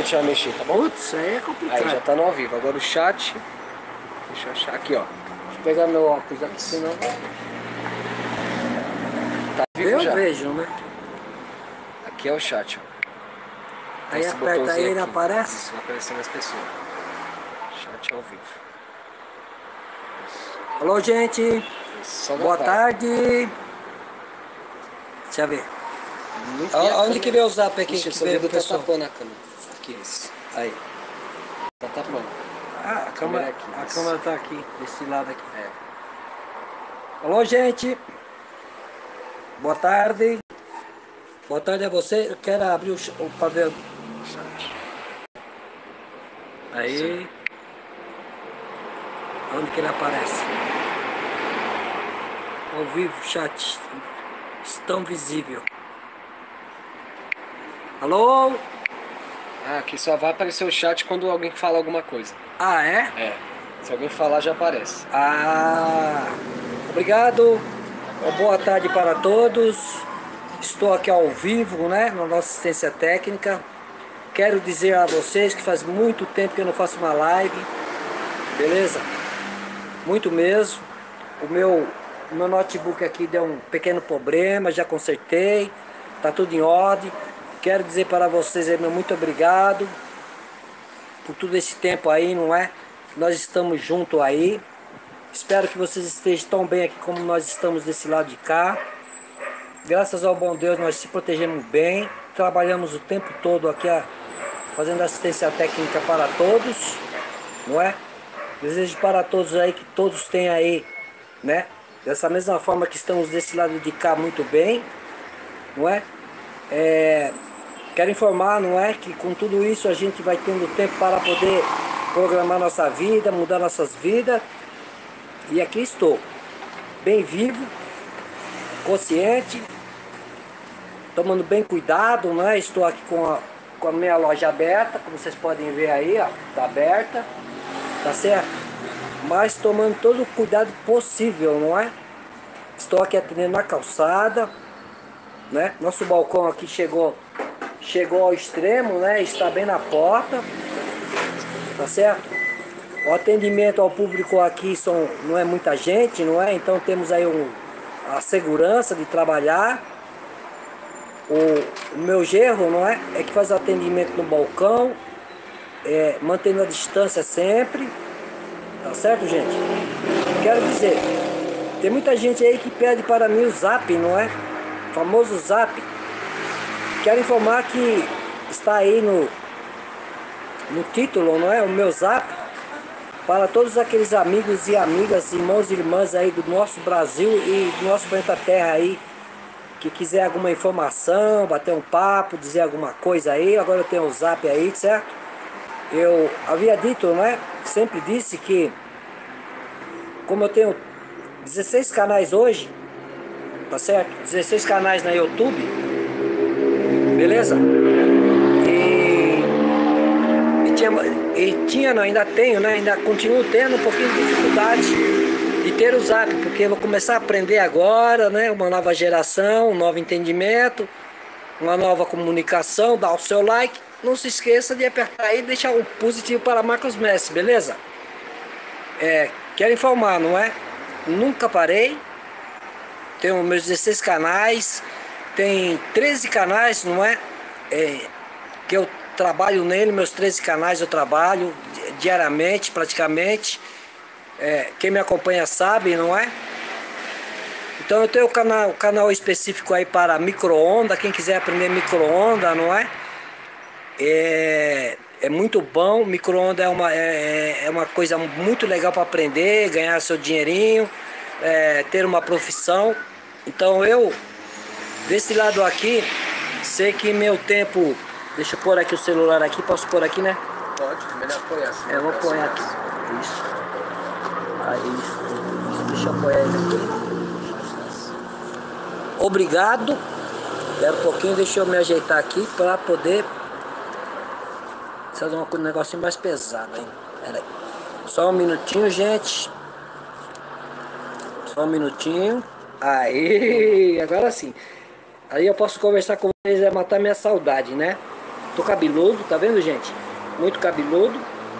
gente vai mexer, tá bom? Putz, aí é complicado. Aí já tá no ao vivo. Agora o chat. Deixa eu achar aqui, ó. Deixa eu pegar meu óculos aqui, senão... Tá vivo Eu já? vejo, né? Aqui é o chat, ó. Aí Esse aperta botãozinho aí, ele aqui. aparece. Isso, vai aparecendo as pessoas. Chat ao vivo. Isso. Alô, gente. Isso, só Boa gravar. tarde. Deixa eu ver. Onde que vê o zap aqui? Ixi, Que seu vê dedo o tá pessoal? tapando a câmera. Aqui, isso. Aí. Tá tapando. Ah, a câmera aqui. a Isso. câmera tá aqui, desse lado aqui. É. Alô, gente. Boa tarde. Boa tarde a você. Eu quero abrir o papel. Chat. Aí. Sim. Onde que ele aparece? Ao vivo, chat. Estão visível. Alô? Ah, aqui só vai aparecer o chat quando alguém fala alguma coisa. Ah, é? É. Se alguém falar, já aparece. Ah, obrigado. Boa tarde para todos. Estou aqui ao vivo, né, na nossa assistência técnica. Quero dizer a vocês que faz muito tempo que eu não faço uma live, beleza? Muito mesmo. O meu notebook aqui deu um pequeno problema, já consertei, tá tudo em ordem. Quero dizer para vocês aí, meu muito obrigado por todo esse tempo aí, não é? Nós estamos juntos aí. Espero que vocês estejam tão bem aqui como nós estamos desse lado de cá. Graças ao bom Deus nós se protegemos bem. Trabalhamos o tempo todo aqui fazendo assistência técnica para todos, não é? Desejo para todos aí que todos tenham aí, né? Dessa mesma forma que estamos desse lado de cá muito bem, não é? Quero informar, não é? Que com tudo isso a gente vai tendo tempo para poder programar nossa vida, mudar nossas vidas. E aqui estou, bem vivo, consciente, tomando bem cuidado, né? Estou aqui com a minha loja aberta, como vocês podem ver aí, ó, tá aberta, tá certo? Mas tomando todo o cuidado possível, não é? Estou aqui atendendo na calçada, né? Nosso balcão aqui chegou ao extremo, né? Está bem na porta, tá certo? O atendimento ao público aqui não é muita gente, não é? Então temos aí a segurança de trabalhar. O meu gerro, não é? É que faz atendimento no balcão, mantendo a distância sempre, tá certo, gente? Quero dizer, tem muita gente aí que pede para mim o zap, não é? O famoso zap. Quero informar que está aí no título, não é? O meu zap. Para todos aqueles amigos e amigas, irmãos e irmãs aí do nosso Brasil e do nosso planeta Terra aí, que quiser alguma informação, bater um papo, dizer alguma coisa aí, agora eu tenho o zap aí, certo? Eu havia dito, né? Sempre disse que, como eu tenho 16 canais hoje, tá certo? 16 canais na YouTube, beleza? Não, ainda tenho, né? Ainda continuo tendo um pouquinho de dificuldade de ter o zap, porque eu vou começar a aprender agora, né? Uma nova geração, um novo entendimento, uma nova comunicação. Dá o seu like, não se esqueça de apertar aí e deixar um positivo para Marcos Messi, beleza? Quero informar, não é? Nunca parei, tenho meus 16 canais, tem 13 canais, não é? Que eu trabalho nele, meus 13 canais eu trabalho diariamente, praticamente. Quem me acompanha sabe, não é? Então eu tenho um canal específico aí para micro-ondas, quem quiser aprender micro-ondas, não é? É muito bom, micro-ondas é uma coisa muito legal para aprender, ganhar seu dinheirinho, ter uma profissão. Então eu, desse lado aqui, sei que meu tempo... Deixa eu pôr aqui o celular aqui, posso pôr aqui, né? Pode, melhor apoiar assim. Eu vou apoiar aqui. Isso. Aí, isso. Deixa eu apoiar ele aqui. Obrigado. Espera um pouquinho, deixa eu me ajeitar aqui para poder... Precisa de um negocinho mais pesado, hein? Pera aí. Só um minutinho, gente. Só um minutinho. Aí, agora sim. Aí eu posso conversar com vocês e matar minha saudade, né? Tô cabeludo, tá vendo, gente? Muito cabeludo.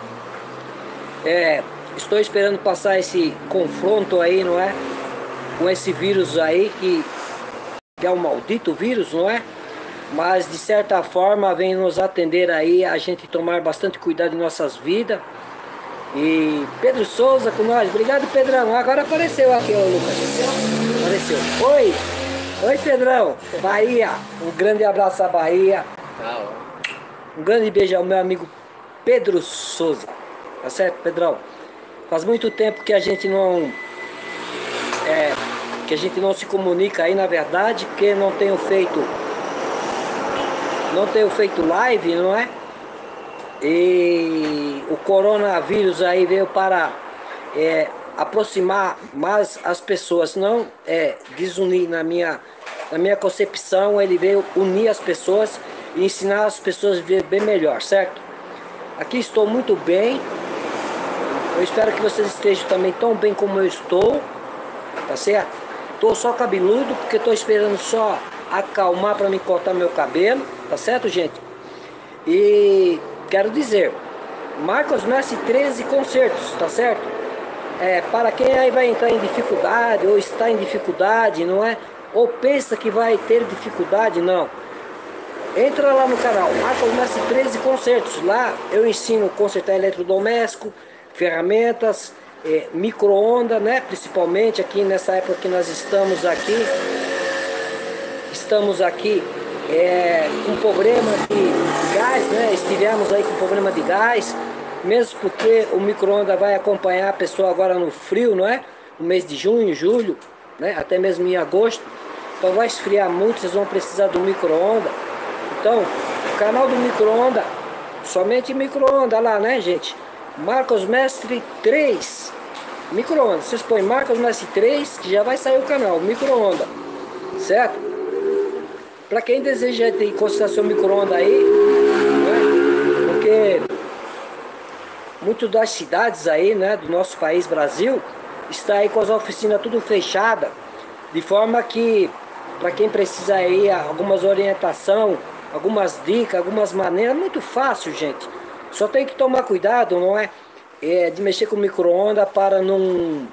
Estou esperando passar esse confronto aí, não é? Com esse vírus aí que é um maldito vírus, não é? Mas de certa forma vem nos atender aí a gente tomar bastante cuidado em nossas vidas. E Pedro Souza com nós. Obrigado, Pedrão. Agora apareceu aqui, ó, Lucas. Apareceu. Oi. Oi, Pedrão. Bahia. Um grande abraço à Bahia. Um grande beijo ao meu amigo Pedro Souza. Tá certo, Pedrão? Faz muito tempo que a gente não se comunica aí, na verdade, porque não tenho feito live, não é? E o coronavírus aí veio para aproximar mais as pessoas, não desunir. Na minha concepção, ele veio unir as pessoas e ensinar as pessoas a viver bem melhor, certo? Aqui estou muito bem. Eu espero que vocês estejam também tão bem como eu estou, tá certo? Tô só cabeludo porque tô esperando só acalmar para me cortar meu cabelo, tá certo, gente? E quero dizer, Marcos Mestre 13 concertos, tá certo? Para quem aí vai entrar em dificuldade ou está em dificuldade, não é? Ou pensa que vai ter dificuldade, não. Entra lá no canal, Marcos Mestre 13 concertos. Lá eu ensino a consertar eletrodoméstico, ferramentas, micro-ondas, né? Principalmente aqui nessa época que nós estamos aqui. Estamos aqui com problema de gás, né? Estivemos aí com problema de gás, mesmo porque o micro-ondas vai acompanhar a pessoa agora no frio, não é? No mês de junho, julho, né? Até mesmo em agosto. Então vai esfriar muito, vocês vão precisar do micro-ondas. Então, o canal do micro-ondas, somente micro-ondas lá, né, gente? Marcos Mestre 3 micro-ondas. Vocês põem Marcos Mestre 3 que já vai sair o canal, micro-ondas, certo? Para quem deseja ter em consideração micro-ondas aí, né? Porque muitas das cidades aí, né, do nosso país, Brasil, está aí com as oficinas tudo fechadas, de forma que para quem precisa aí algumas orientação, algumas dicas, algumas maneiras, muito fácil, gente. Só tem que tomar cuidado, não é? De mexer com micro-ondas para não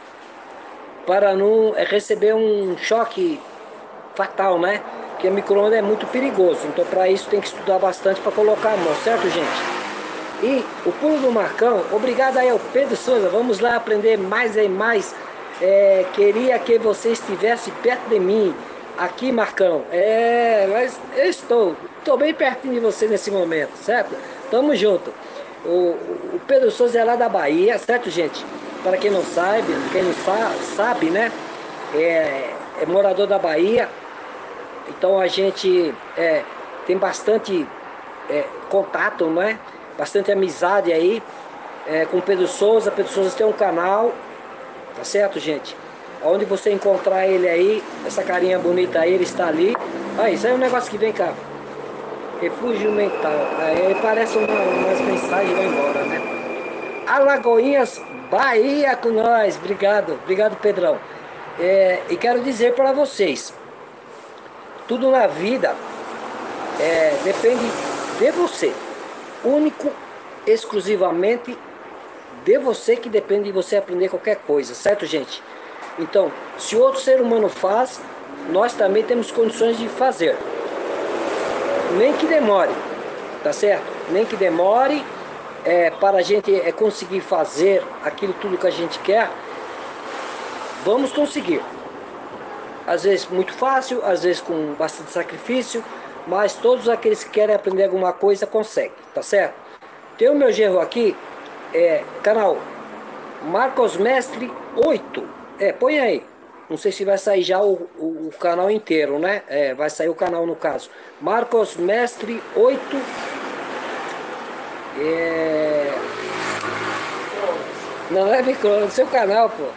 receber um choque fatal, né? Porque micro-ondas é muito perigoso. Então para isso tem que estudar bastante para colocar a mão, certo, gente? E o pulo do Marcão, obrigado aí ao Pedro Souza. Vamos lá aprender mais e mais. Queria que você estivesse perto de mim. Aqui, Marcão. Mas eu estou bem pertinho de você nesse momento, certo? Tamo junto. O Pedro Souza é lá da Bahia, certo, gente? Para quem não sabe, sabe, né? É morador da Bahia. Então a gente tem bastante contato, não é? Bastante amizade aí com o Pedro Souza. Pedro Souza tem um canal, tá certo, gente? Onde você encontrar ele aí, essa carinha bonita aí, ele está ali. Aí, isso aí é um negócio que vem cá. Refúgio mental. Aí parece umas mensagens e vai embora, né? Alagoinhas, Bahia com nós. Obrigado, obrigado, Pedrão. E quero dizer para vocês, tudo na vida depende de você. Único, exclusivamente de você, que depende de você aprender qualquer coisa, certo, gente? Então, se outro ser humano faz, nós também temos condições de fazer. Nem que demore, tá certo? Nem que demore para a gente conseguir fazer aquilo tudo que a gente quer. Vamos conseguir. Às vezes muito fácil, às vezes com bastante sacrifício, mas todos aqueles que querem aprender alguma coisa conseguem, tá certo? Tem o meu genro aqui, canal Marcos Mestre 8. Põe aí. Não sei se vai sair já o canal inteiro, né? Vai sair o canal no caso. Marcos Mestre 8. Não é micro, seu canal, pô.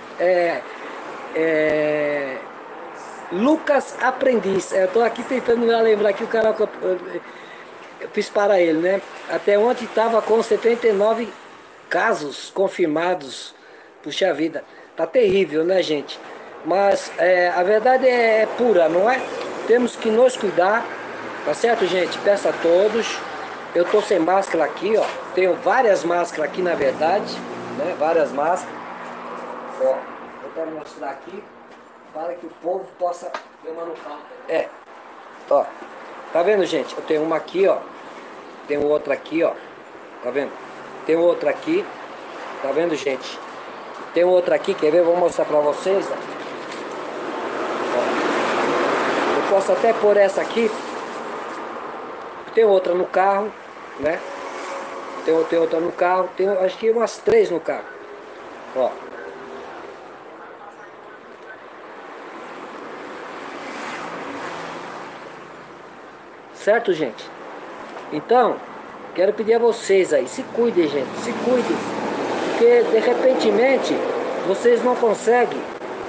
Lucas Aprendiz. Eu tô aqui tentando me lembrar aqui o canal que eu fiz para ele, né? Até ontem estava com 79 casos confirmados. Puxa vida. Tá terrível, né, gente? Mas a verdade é pura, não é? Temos que nos cuidar, tá certo, gente? Peço a todos Eu tô sem máscara aqui, ó. Tenho várias máscaras aqui, na verdade, né? Várias máscaras. Ó, eu quero mostrar aqui para que o povo possa ver uma no carro. Ó. Tá vendo, gente? Eu tenho uma aqui, ó. Tenho outra aqui, ó. Tá vendo? Tem outra aqui. Tá vendo, gente? Tem outra aqui, quer ver? Eu vou mostrar pra vocês, ó. Eu posso até pôr essa aqui. Tem outra no carro, né? Tem outra no carro. Tem acho que umas 3 no carro. Ó. Certo, gente? Então, quero pedir a vocês aí, se cuidem, gente, se cuidem. Porque, de repentemente, vocês não conseguem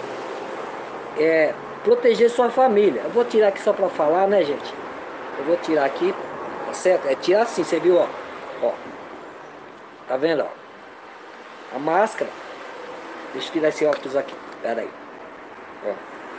proteger sua família. Eu vou tirar aqui só pra falar, né, gente? Eu vou tirar aqui, tá certo? É tirar assim, você viu, ó. Ó. Tá vendo, ó? A máscara. Deixa eu tirar esse óculos aqui. Pera aí. Ó.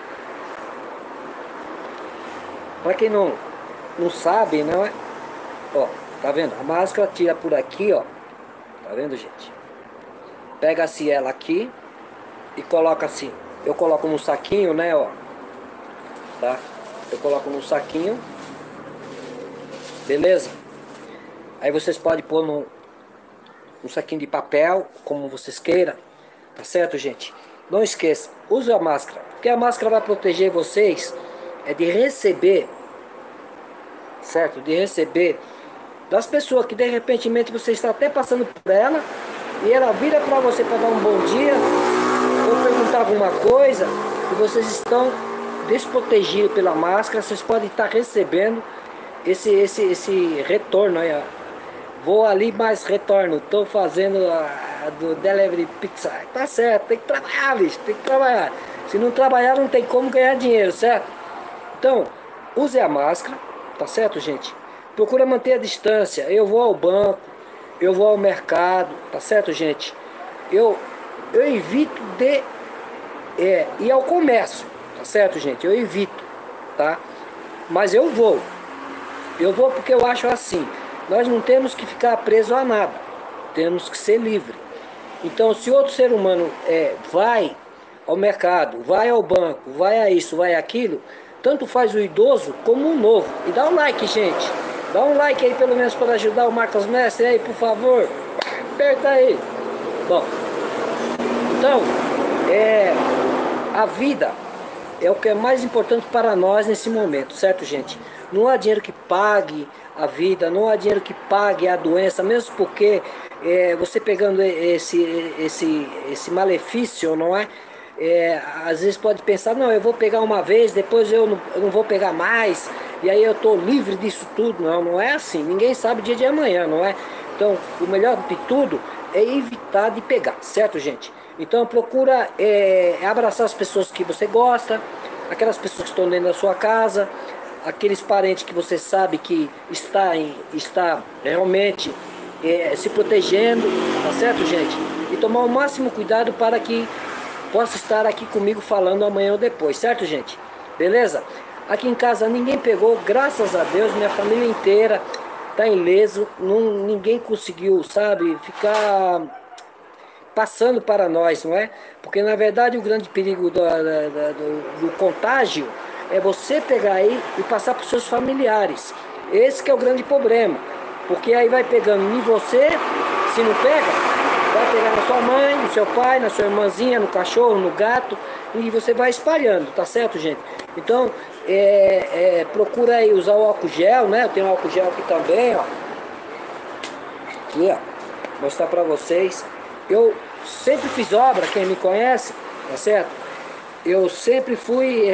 Pra quem não sabe, não é? Ó, tá vendo? A máscara tira por aqui, ó. Tá vendo, gente? Pega-se ela aqui e coloca assim. Eu coloco no saquinho, né, ó. Tá? Eu coloco no saquinho. Beleza? Aí vocês podem pôr no saquinho de papel, como vocês queiram. Tá certo, gente? Não esqueça, use a máscara. Porque a máscara vai proteger vocês de receber, certo? De receber das pessoas que de repentemente você está até passando por ela e ela vira para você para dar um bom dia ou perguntar alguma coisa e vocês estão desprotegidos pela máscara, vocês podem estar recebendo esse retorno aí, ó. Vou ali, mas retorno. Estou fazendo a do delivery pizza. Tá certo, tem que trabalhar, bicho, tem que trabalhar. Se não trabalhar, não tem como ganhar dinheiro, certo? Então, use a máscara, tá certo, gente? Procura manter a distância. Eu vou ao banco, eu vou ao mercado, tá certo, gente? Eu evito de ir ao comércio, tá certo, gente? Eu evito, tá? Mas eu vou. Eu vou porque eu acho assim. Nós não temos que ficar preso a nada. Temos que ser livre. Então, se outro ser humano vai ao mercado, vai ao banco, vai a isso, vai aquilo, tanto faz o idoso como o novo. E dá um like, gente. Dá um like aí pelo menos para ajudar o Marcos Mestre aí, por favor. Aperta aí. Bom, então, a vida é o que é mais importante para nós nesse momento, certo, gente? Não há dinheiro que pague a vida, não há dinheiro que pague a doença, mesmo porque você pegando esse malefício, não é? Às vezes pode pensar, não, eu vou pegar uma vez, depois eu não vou pegar mais, e aí eu estou livre disso tudo. Não, não é assim, ninguém sabe o dia de amanhã, não é? Então, o melhor de tudo é evitar de pegar, certo, gente? Então, procura abraçar as pessoas que você gosta, aquelas pessoas que estão dentro da sua casa, aqueles parentes que você sabe que está realmente se protegendo, tá certo, gente? E tomar o máximo cuidado para que possa estar aqui comigo falando amanhã ou depois, certo, gente? Beleza? Aqui em casa ninguém pegou, graças a Deus, minha família inteira tá ileso, ninguém conseguiu, sabe, ficar passando para nós, não é? Porque na verdade o grande perigo do contágio é você pegar aí e passar para os seus familiares. Esse que é o grande problema. Porque aí vai pegando em você, se não pega, vai pegar na sua mãe, no seu pai, na sua irmãzinha, no cachorro, no gato, e você vai espalhando, tá certo, gente? Então, procura aí usar o álcool gel, né? Eu tenho um álcool gel aqui também, ó. Aqui, ó. Mostrar pra vocês. Eu sempre fiz obra, quem me conhece, tá certo? Eu sempre fui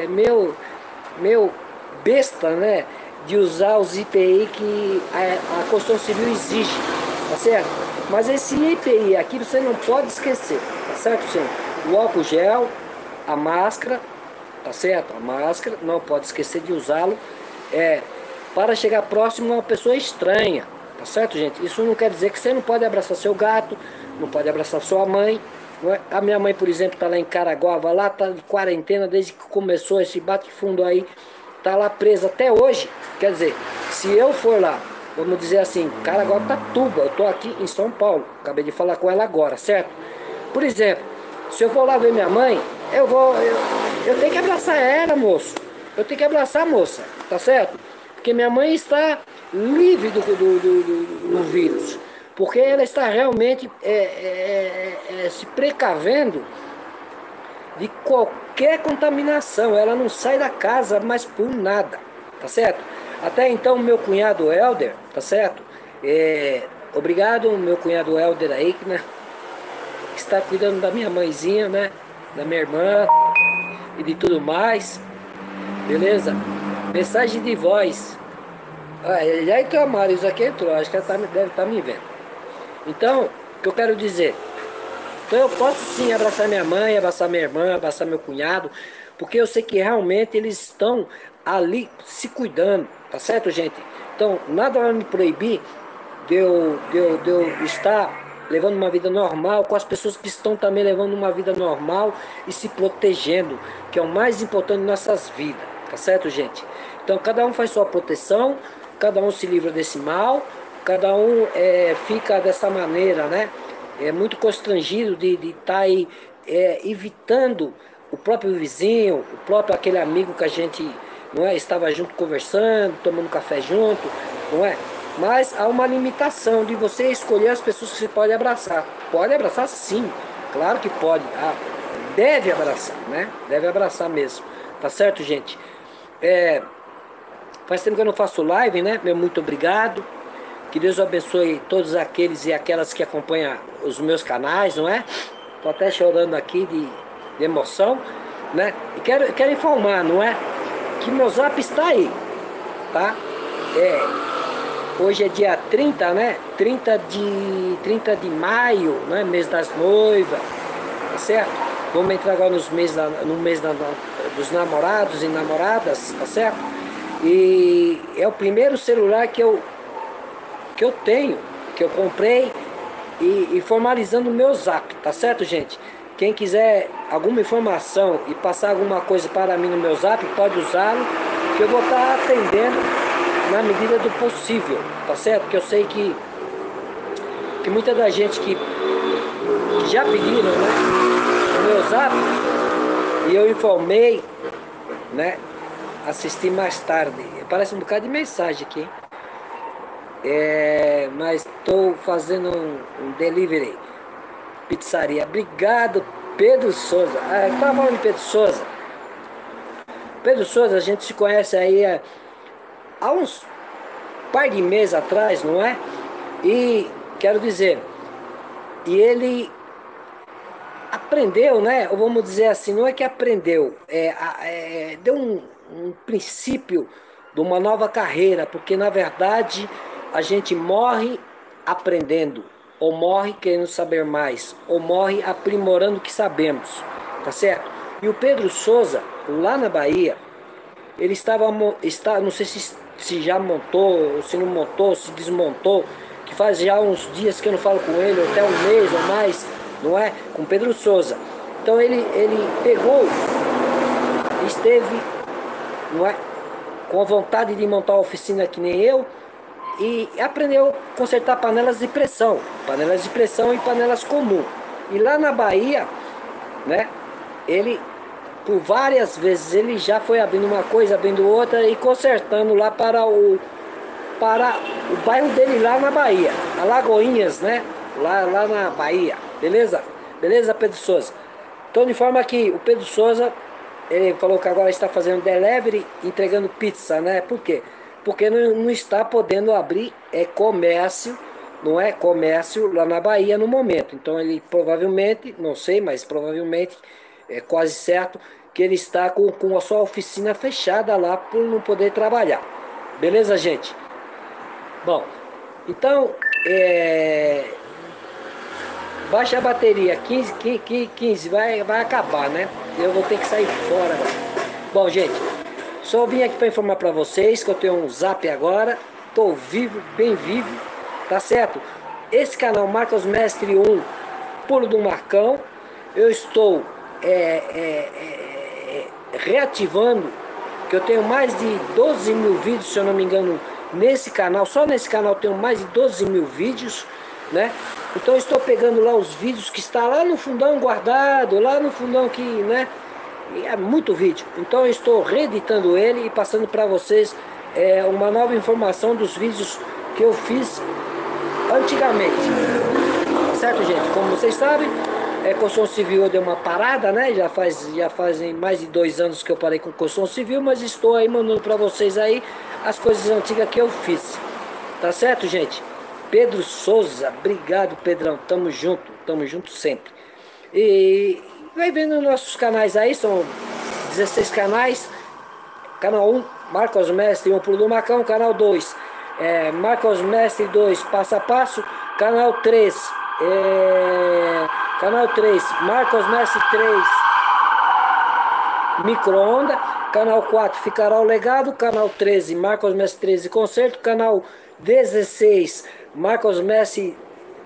meu besta, né? De usar os IPI que a Construção Civil exige, tá certo? Mas esse IPI aqui você não pode esquecer, tá certo, senhor? O álcool gel, a máscara, tá certo? A máscara, não pode esquecer de usá-lo para chegar próximo a uma pessoa estranha, tá certo, gente? Isso não quer dizer que você não pode abraçar seu gato, não pode abraçar sua mãe. A minha mãe, por exemplo, tá lá em Caraguava, lá tá de quarentena desde que começou esse bate-fundo aí, tá lá presa até hoje. Quer dizer, se eu for lá vamos dizer assim, Caraguatatuba, eu tô aqui em São Paulo, acabei de falar com ela agora, certo? Por exemplo, se eu for lá ver minha mãe, eu tenho que abraçar ela, moço. Eu tenho que abraçar a moça, tá certo? Porque minha mãe está livre do vírus. Porque ela está realmente se precavendo de qualquer contaminação. Ela não sai da casa mais por nada, tá certo? Até então, meu cunhado Helder, tá certo? Obrigado, meu cunhado Helder aí, que, né, que está cuidando da minha mãezinha, né? Da minha irmã e de tudo mais, beleza? Mensagem de voz. Ah, já entrou a Mari, isso aqui entrou, acho que ela deve estar me vendo. Então, o que eu quero dizer? Então eu posso sim abraçar minha mãe, abraçar minha irmã, abraçar meu cunhado, porque eu sei que realmente eles estão ali se cuidando, tá certo, gente? Então, nada vai me proibir de eu estar levando uma vida normal com as pessoas que estão também levando uma vida normal e se protegendo, que é o mais importante em nossas vidas, tá certo, gente? Então, cada um faz sua proteção, cada um se livra desse mal, cada um fica dessa maneira, né? É muito constrangido de estar aí evitando o próprio vizinho, o próprio aquele amigo que a gente não é, estava junto conversando, tomando café junto, não é? Mas há uma limitação de você escolher as pessoas que você pode abraçar. Pode abraçar sim, claro que pode. Deve abraçar, né? Deve abraçar mesmo. Tá certo, gente? Faz tempo que eu não faço live, né? Meu muito obrigado. Que Deus abençoe todos aqueles e aquelas que acompanham os meus canais, não é? Tô até chorando aqui de emoção, né? E quero informar, não é? Que meu zap está aí, tá? Hoje é dia 30, né? 30 de maio, né? Mês das noivas, tá certo? Vamos entrar agora no mês dos namorados e namoradas, tá certo? E é o primeiro celular que eu tenho, que eu comprei e formalizando o meu zap, tá certo, gente? Quem quiser alguma informação e passar alguma coisa para mim no meu zap, pode usá-lo, que eu vou estar atendendo na medida do possível, tá certo? Que eu sei que muita da gente que já pediram, né, o meu zap, e eu informei, né, assisti mais tarde. Parece um bocado de mensagem aqui, hein? Mas estou fazendo um delivery, pizzaria. Obrigado, Pedro Souza. Eu estava falando de Pedro Souza. Pedro Souza, a gente se conhece aí há uns par de meses atrás, não é? E quero dizer, e ele aprendeu, né? Ou vamos dizer assim, não é que aprendeu, deu um princípio de uma nova carreira, porque na verdade a gente morre aprendendo, ou morre querendo saber mais, ou morre aprimorando o que sabemos, tá certo? E o Pedro Souza, lá na Bahia, ele não sei se já montou, ou se não montou, se desmontou, que faz já uns dias que eu não falo com ele, ou até um mês ou mais, não é? Com Pedro Souza. Então ele pegou, esteve, não é? Com a vontade de montar uma oficina que nem eu, e aprendeu a consertar panelas de pressão e panelas comuns. E lá na Bahia, né, ele por várias vezes ele já foi abrindo uma coisa, abrindo outra e consertando lá para o bairro dele lá na Bahia, Alagoinhas, né, lá na Bahia, beleza? Beleza, Pedro Souza? Então, de forma que o Pedro Souza, ele falou que agora está fazendo delivery, entregando pizza, né? Por quê? Porque não está podendo abrir comércio, não é? Comércio lá na Bahia no momento. Então ele provavelmente, não sei, mas provavelmente é quase certo que ele está com a sua oficina fechada lá por não poder trabalhar. Beleza, gente? Bom, então baixa a bateria, 15 vai acabar, né? Eu vou ter que sair fora agora. Bom, gente, só vim aqui para informar para vocês que eu tenho um zap agora. Tô vivo, bem vivo, tá certo? Esse canal Marcos Mestre 1, Pulo do Marcão. Eu estou reativando, que eu tenho mais de 12 mil vídeos, se eu não me engano, nesse canal, só nesse canal tenho mais de 12 mil vídeos, né? Então eu estou pegando lá os vídeos que está lá no fundão guardado, lá no fundão que, né? E é muito vídeo. Então eu estou reeditando ele e passando para vocês uma nova informação dos vídeos que eu fiz antigamente. Tá certo, gente? Como vocês sabem, construção civil eu dei uma parada, né? Já fazem mais de 2 anos que eu parei com construção civil, mas estou aí mandando para vocês aí as coisas antigas que eu fiz. Tá certo, gente? Pedro Souza, obrigado, Pedrão. Tamo junto sempre. E vai vendo nossos canais aí, são 16 canais. Canal 1, Marcos Mestre, um Pulo do Macão. Canal 2, Marcos Mestre 2, Passo a Passo. Canal 3, Marcos Mestre 3, Micro-onda. Canal 4, Ficará o Legado. Canal 13, Marcos Mestre 13, Concerto. Canal 16, Marcos Mestre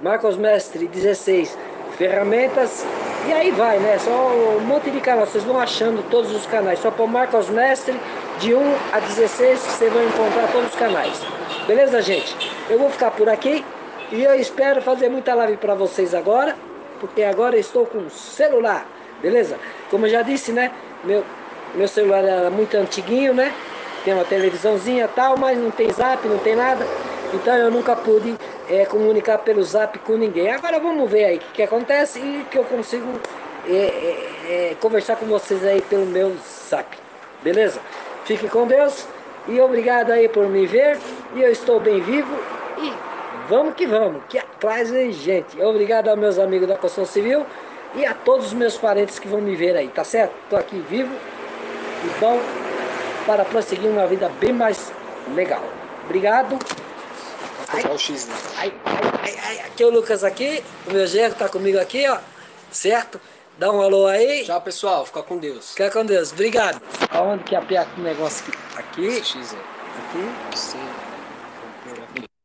16, Ferramentas. E aí vai, né? Só um monte de canal. Vocês vão achando todos os canais. Só para Marcos Mestre de 1 a 16 que vocês vão encontrar todos os canais. Beleza, gente? Eu vou ficar por aqui e eu espero fazer muita live para vocês agora, porque agora eu estou com celular. Beleza? Como eu já disse, né? Meu celular era muito antiguinho, né? Tem uma televisãozinha e tal, mas não tem zap, não tem nada. Então eu nunca pude comunicar pelo zap com ninguém. Agora vamos ver aí o que acontece e que eu consigo conversar com vocês aí pelo meu zap. Beleza? Fiquem com Deus e obrigado aí por me ver. E eu estou bem vivo e vamos, que atrás vem gente. Obrigado aos meus amigos da construção civil e a todos os meus parentes que vão me ver aí, tá certo? Estou aqui vivo e bom para prosseguir uma vida bem mais legal. Obrigado. O X, né? Aqui é o Lucas aqui, o meu genro tá comigo aqui, ó. Certo? Dá um alô aí. Tchau, pessoal. Fica com Deus. Fica com Deus. Obrigado. Aonde que aperta o negócio aqui? Esse X é. Aqui. Sim. Vou pôr aqui.